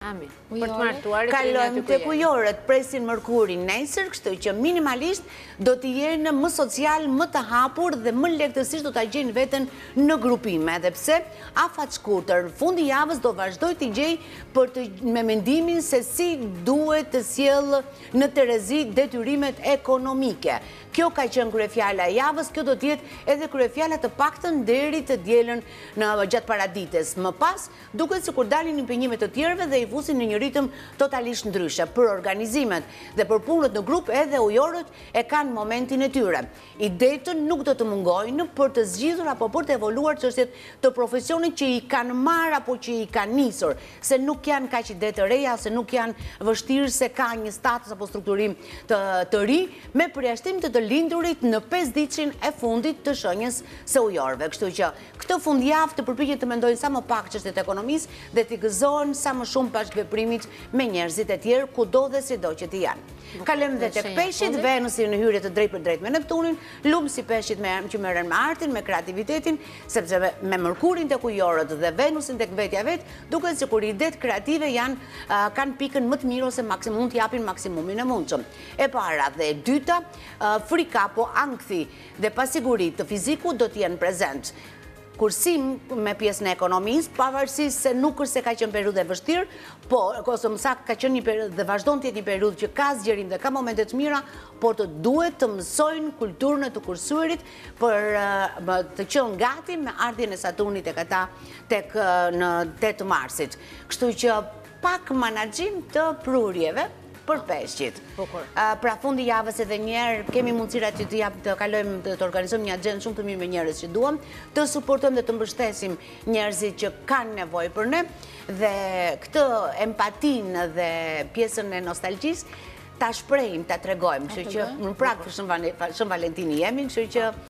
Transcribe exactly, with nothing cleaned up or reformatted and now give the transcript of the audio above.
Amin. Për të martuarit kalojmë të kujorët, presin mërkurin nesër, kështu që minimalisht do t'i jenë më social, më të hapur dhe më lehtësisht do t'a gjenë veten në grupime, edhe pse afat shkurtër fundi javës do vazhdoj t'i gjej për të me mendimin se si duhet të sjellë në Terezi detyrimet ekonomike. Kjo ka qenë kryefjala e javës, kjo do t'jetë edhe kryefjala të paktën deri të dielën në gjatë paradites. Më pas, duket sikur dalin impenjime të tjerëve dhe i fusin në një ritëm totalisht ndryshe. Për organizimet dhe për punët në grup edhe ujorët e kanë momentin e tyre. Idetën nuk do të mungojnë për të zgjidhur apo për të evoluar çështjet të profesionit që i kanë marrë apo që i kanë nisur, se nuk janë kaq ide të reja, se nuk janë vështirë, se ka një status apo strukturim të, të ri, me përjashtim të të lindurit në pesëdhjetin e fundit të shenjës së ujorëve. Kështu që këtë fundjavë të përpiqen të mendojnë sa më pak çështjet e ekonomisë dhe të gëzohen sa më shumë bashkëveprimit me njerëzit e tjerë kudo dhe sido që të janë. Kalojmë dhe tek peshqit, Venusi në hyrje të drejtë për drejtë me Neptunin, lumë si peshqit me, që merren me artin, me kreativitetin, sepse me, me Mërkurin tek ujorët dhe Venusin tek vetja vet, duket sikur idetë kreative janë uh, kanë pikën më të mirë ose maksimum të japin maksimumin e mundshëm. E para dhe e dyta, uh, frika apo ankthi dhe pasigurit të fiziku do të jenë prezent. Kursim me pjesën e ekonomisë, pavarësisht se nuk është se ka qenë periudhë e vështirë, po ose më saktë ka qenë një periudhë dhe vazhdon të jetë një periudhë që ka zgjerim dhe ka momente të mira, por të duhet të mësojnë kulturën e të kursyerit për uh, të qenë gati me ardhjen e Saturnit tek ata tek uh, në tetë marsit. Kështu që pak menaxhim të prurjeve për peshqit. Pra fundi javës edhe njerë kemi mundësira që të, të kalojmë të, të organizojmë një agjendë shumë të mirë me njerëz që duam, të suportojmë dhe të mbështesim njerëzit që kanë nevojë për ne dhe këtë empatinë dhe pjesën e nostalgjisë ta shprehim, ta tregojmë, kështu që në prag për Shën Valentini jemi, kështu që